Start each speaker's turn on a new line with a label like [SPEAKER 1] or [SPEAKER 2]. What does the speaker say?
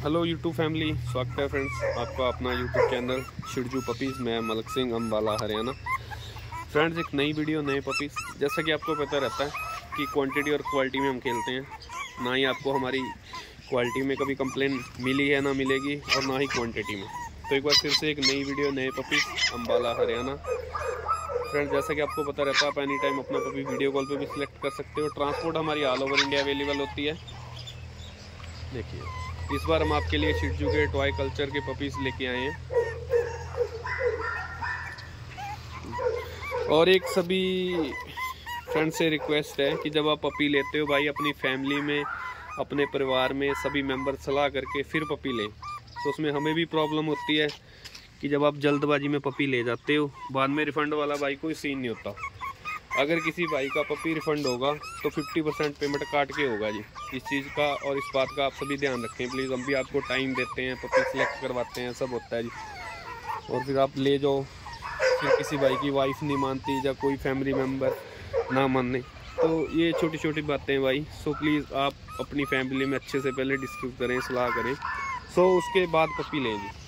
[SPEAKER 1] Hello YouTube family, स्वागत है friends आपका अपना यूट्यूब चैनल शिरजू पपीज़। मैं मलक सिंह, अम्बाला, हरियाणा। फ्रेंड्स, एक नई वीडियो, नए पपीज़। जैसा कि आपको पता रहता है कि क्वांटिटी और क्वालिटी में हम खेलते हैं। ना ही आपको हमारी क्वालिटी में कभी कंप्लेन मिली है, ना मिलेगी, और ना ही क्वांटिटी में। तो एक बार फिर से एक नई वीडियो, नए पपीज़, अम्बाला, हरियाणा। फ्रेंड्स, जैसा कि आपको पता रहता है, आप एनी टाइम अपना पपी वीडियो कॉल पे भी सिलेक्ट कर सकते हो। ट्रांसपोर्ट हमारी ऑल ओवर इंडिया अवेलेबल होती है। देखिए, इस बार हम आपके लिए शिजू के टॉय कल्चर के पपीज़ लेके आए हैं। और एक सभी फ्रेंड से रिक्वेस्ट है कि जब आप पपी लेते हो भाई, अपनी फैमिली में, अपने परिवार में सभी मेंबर सलाह करके फिर पपी लें। तो उसमें हमें भी प्रॉब्लम होती है कि जब आप जल्दबाजी में पपी ले जाते हो, बाद में रिफ़ंड वाला भाई कोई सीन नहीं होता। अगर किसी भाई का पपी रिफ़ंड होगा तो 50% पेमेंट काट के होगा जी। इस चीज़ का और इस बात का आप सभी ध्यान रखें प्लीज़। हम भी आपको टाइम देते हैं, पपी सिलेक्ट करवाते हैं, सब होता है जी। और फिर आप ले जाओ, फिर किसी भाई की वाइफ नहीं मानती या कोई फैमिली मेम्बर ना माने, तो ये छोटी छोटी बातें हैं भाई। सो प्लीज़ आप अपनी फैमिली में अच्छे से पहले डिस्कस करें, सलाह करें, सो उसके बाद पपी लें जी।